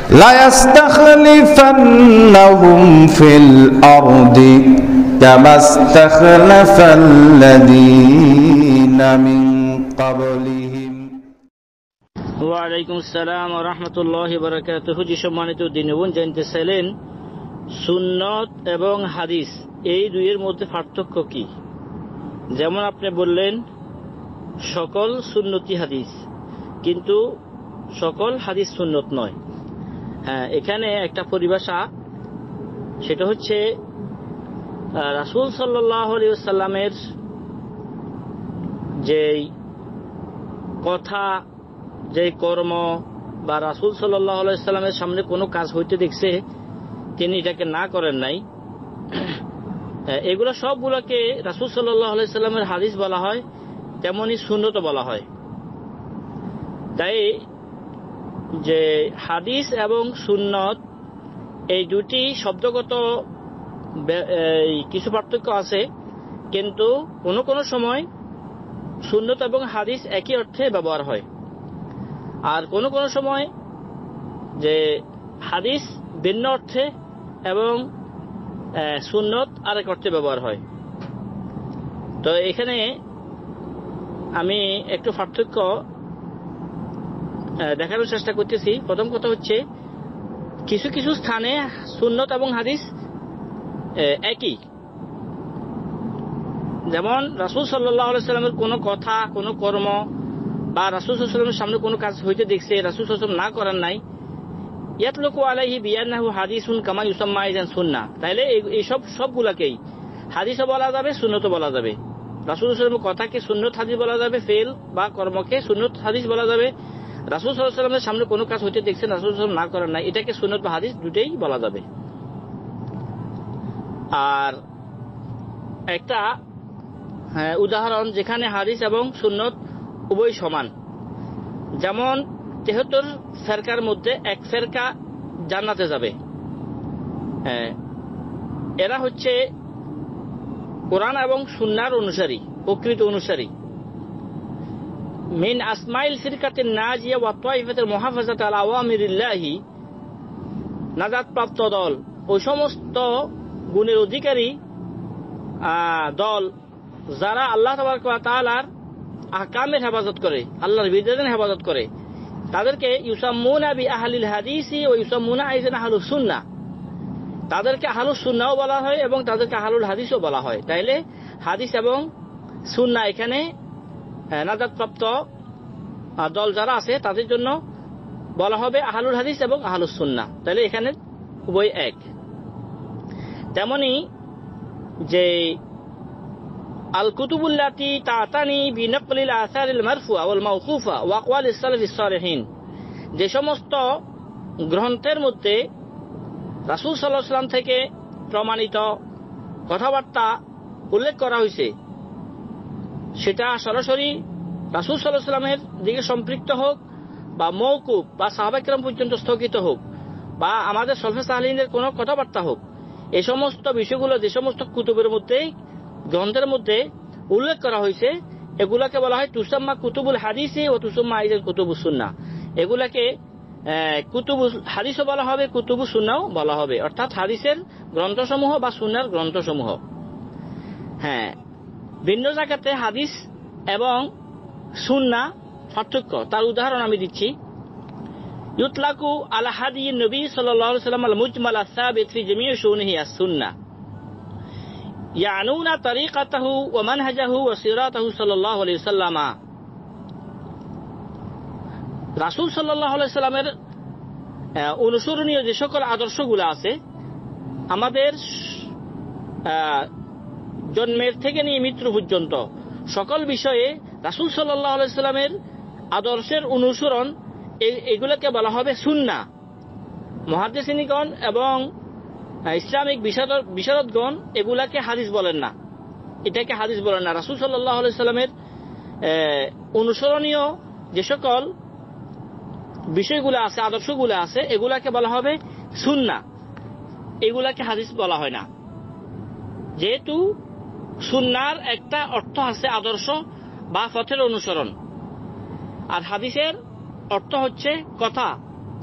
লায়াস্তাখলিফান্নাহুম feel আরদি কামাস্তাখলাফাল্লাযীনা মিন ক্বাবলিহিম। ওয়ালাইকুম আসসালাম ওয়া রাহমাতুল্লাহি ওয়া বারাকাতুহু। জি সম্মানিত দিনী বোন, জানতেছিলেন সুন্নত এবং হাদিস এই দুইয়ের মধ্যে পার্থক্য কি? যেমন আপনি বললেন সকল সুন্নতি হাদিস, কিন্তু সকল হাদিস সুন্নত নয়। হ্যাঁ, এখানে একটা পরিভাষা, সেটা হচ্ছে রাসূল সাল্লাল্লাহু আলাইহি ওয়াসাল্লামের যেই কথা, যে কর্ম, বা রাসূল সাল্লাল্লাহু আলাইহি ওয়াসাল্লামের সামনে কোনো কাজ হইতে দেখছে, তিনি এটাকে না করেন নাই, এগুলো সবগুলোকে রাসূল সাল্লাল্লাহু আলাইহি ওয়াসাল্লামের হাদিস বলা হয়, তেমনি সুন্নত বলা হয়। তাই যে হাদিস এবং সুন্নত এই দুটি শব্দগত কিছু পার্থক্য আছে, কিন্তু কোনো কোনো সময় সুন্নত এবং হাদিস একই অর্থে ব্যবহার হয়, আর কোনো কোনো সময় যে হাদিস ভিন্ন অর্থে এবং সুন্নত আরেক অর্থে ব্যবহার হয়। তো এখানে আমি একটু পার্থক্য দেখানোর চেষ্টা করতেছি। প্রথম কথা হচ্ছে, কিছু কিছু স্থানে সুন্নত এবং হাদিস একই। যেমন রাসূল সাল্লাল্লাহু আলাইহি ওয়াসাল্লামের কোনো কথা, কোনো কর্ম, বা রাসূল সাল্লাল্লাহু আলাইহি ওয়াসাল্লামের সামনে কোনো কাজ হইতে দেখছে, রাসূল সাল্লাল্লাহু আলাইহি ওয়াসাল্লাম না করেন নাই, ইয়াতলুকু আলাইহি বিআন্নাহু হাদিসুন কামা ইউসাম্মা আইযান সুন্নাহ। তাইলে এই সবগুলাকেই হাদিসও বলা যাবে, সুন্নতও বলা যাবে। রাসূল সাল্লাল্লাহু আলাইহি ওয়াসাল্লামের কথাকে সুন্নত হাদিস বলা যাবে, ফেল বা কর্মকে সুন্নত হাদিস বলা যাবে। রাসূল সাল্লাল্লাহু আলাইহি ওয়াসাল্লামের সামনে কোনো কাজ হইতে দেখছেন, রাসূল সাল্লাল্লাহু আলাইহি ওয়াসাল্লাম না করেন নাই, এটাকে সুন্নত বা হাদিস দুটেই বলা যাবে। আর একটা উদাহরণ, যেখানে হাদিস এবং সুন্নত উভয় সমান, যেমন 73 ফেরকার মধ্যে এক ফেরকা জান্নাতে যাবে। এরা হচ্ছে কোরআন এবং সুন্নাহর অনুসারী, প্রকৃত অনুসারী। মিন আসমাইল ফিরকাতিন নাজিয়া ওয়া তাইফাতুল মুহাফাজাত আলা আওয়ামিরিল্লাহি, নাজাত প্রাপ্ত দল, ওই সমস্ত গুণের অধিকারী দল যারা আল্লাহ তাবারক ওয়া তাআলার আহকামের হেফাজত করে, আল্লাহর বিধানের হেফাজত করে, তাদেরকে ইউসাম্মুনা বি আহলিল হাদিসি ওয়া ইউসাম্মুনা আইযান আহলুস সুন্নাহ, তাদেরকে আহলুস সুন্নাহও বলা হয় এবং তাদেরকে আহলুল হাদিসও বলা হয়। তাইলে হাদিস এবং সুন্নাহ এখানে নাজাতপ্রাপ্ত দল যারা আছে তাদের জন্য বলা হবে আহলুল হাদিস এবং আহলুস সুন্নাহ। তাইলে এখানে উভয় এক। তেমনি যে আল কুতুবুল্লাতি তাতানি বিনাকলিল আসারিল মারফুআ ওয়াল মাওকুফা ওয়া আকওয়ালিস সালাফিস সালিহিন, যে সমস্ত গ্রন্থের মধ্যে রাসূল সাল্লাল্লাহু আলাইহি ওয়াসাল্লাম থেকে প্রমাণিত কথাবার্তা উল্লেখ করা হয়েছে, সেটা সরাসরি রাসূল সাল্লাল্লাহু আলাইহি ওয়াসাল্লামের দিকে সম্পৃক্ত হোক, বা মওকুফ বা সাহাবা কিরাম পর্যন্ত স্থগিত হোক, বা আমাদের সলফে সালিহিনের কোনো কথাবার্তা হোক, এই সমস্ত বিষয়গুলো যে সমস্ত কুতুবের মধ্যে, গ্রন্থের মধ্যে উল্লেখ করা হয়েছে, এগুলাকে বলা হয় তুসাম্মা কুতুবুল হাদিসি ও তুসাম্মা আইযান কুতুবুস সুন্নাহ। এগুলাকে কুতুবুল হাদিসও বলা হবে, কুতুবুস সুন্নাহও বলা হবে, অর্থাৎ হাদিসের গ্রন্থসমূহ বা সুন্নাহর গ্রন্থসমূহ। হ্যাঁ, ভিন্ন জায়গাতে হাদিস এবং সুন্নাহ পার্থক্য, তার উদাহরণ আমি দিচ্ছি। ইউতলাকু আলা হাদিয়িন নবী সাল্লাল্লাহু আলাইহি ওয়াসাল্লাম আল মুজমাল আস-সাবিত ফি জামিই শুনিহি আস-সুন্নাহ, ইয়ানুনা তারিকাতাহু ওয়া মানহাজাহু ওয়া সিরাতাহু সাল্লাল্লাহু আলাইহি ওয়াসাল্লাম। রাসূল সাল্লাল্লাহু আলাইহি ওয়াসাল্লামের অনুসরণীয় যে সকল আদর্শগুলো আছে, আমাদের জন্মের থেকে নিয়ে মৃত্যু পর্যন্ত সকল বিষয়ে রাসূল সাল্লাল্লাহু আলাইহি ওয়াসাল্লামের আদর্শের অনুসরণ, এগুলোকে বলা হবে সুন্নাহ। মুহাদ্দিসিনগণ এবং ইসলামিক বিশারদগণ এগুলাকে হাদিস বলেন না, এটাকে হাদিস বলেন না। রাসূল সাল্লাল্লাহু আলাইহি ওয়াসাল্লামের অনুসরণীয় যে সকল বিষয়গুলো আছে, আদর্শগুলো আছে, এগুলাকে বলা হবে সুন্নাহ, এগুলাকে হাদিস বলা হয় না। যেহেতু সুন্নাহর একটা অর্থ আছে আদর্শ বা পথের অনুসরণ, আর হাদিসের অর্থ হচ্ছে কথা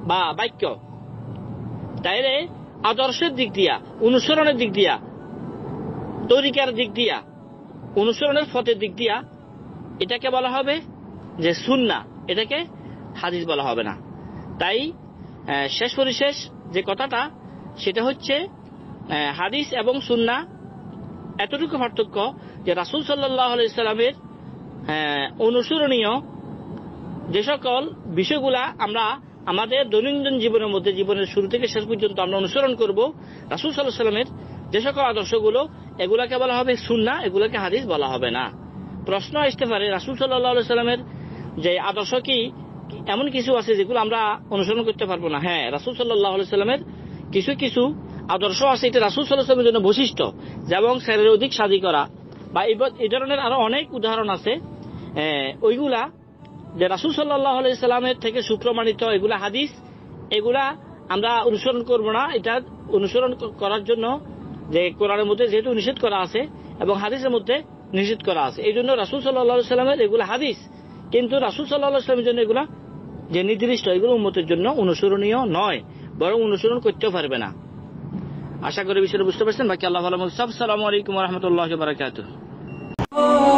বা বাক্য, তাইলে আদর্শের দিক দিয়া, অনুসরণের দিক দিয়া, তরিকার দিক দিয়া, অনুসরণের পথের দিক দিয়া এটাকে বলা হবে যে সুন্নাহ, এটাকে হাদিস বলা হবে না। তাই শেষ পরিশেষ যে কথাটা সেটা হচ্ছে হাদিস এবং সুন্নাহ এতটুকু পার্থক্য যে রাসূল সাল্লাল্লাহু আলাইহি সাল্লামের অনুসরণীয় যে সকল বিষয়গুলা আমরা আমাদের দৈনন্দিন জীবনের মধ্যে, জীবনের শুরু থেকে শেষ পর্যন্ত আমরা অনুসরণ করব, রাসূল সাল্লাল্লাহু আলাইহি সাল্লামের যে সকল আদর্শগুলো, এগুলাকে বলা হবে সুন্নাহ, এগুলাকে হাদিস বলা হবে না। প্রশ্ন আসতে পারে, রাসূল সাল্লাল্লাহু আলাইহি সাল্লামের যে আদর্শ কি এমন কিছু আছে যেগুলো আমরা অনুসরণ করতে পারবো না? হ্যাঁ, রাসূল সাল্লাল্লাহু আলাইহি সাল্লামের কিছু কিছু আদর্শ আছে, এটা রাসূল সাল্লাল্লাহু আলাইহি সাল্লামের জন্য বৈশিষ্ট্য, যেমন শরীরের অধিক শাদী করা বা এই ধরনের আরো অনেক উদাহরণ আছে। ওইগুলা যে রাসূল সাল্লাল্লাহু আলাইহি সাল্লামের থেকে সুপ্রমাণিত, এগুলা হাদিস, এগুলা আমরা অনুসরণ করব না। এটা অনুসরণ করার জন্য যে কোরআনের মধ্যে যেহেতু নিষেধ করা আছে এবং হাদিসের মধ্যে নিষেধ করা আছে, এই জন্য রাসূল সাল্লাল্লাহু আলাইহি সাল্লামের এগুলা হাদিস, কিন্তু রাসূল সাল্লাল্লাহু আলাইহি সাল্লামের জন্য এগুলা যে নির্দিষ্ট, এগুলো উম্মতের জন্য অনুসরণীয় নয়, বরং অনুসরণ করতেও পারবে না। আশা করি বিষয়টা বুঝতে পারছেন। বাকি আল্লাহ ভালো। আসসালামু আলাইকুম ওয়া রাহমাতুল্লাহি ওয়া বারাকাতুহু।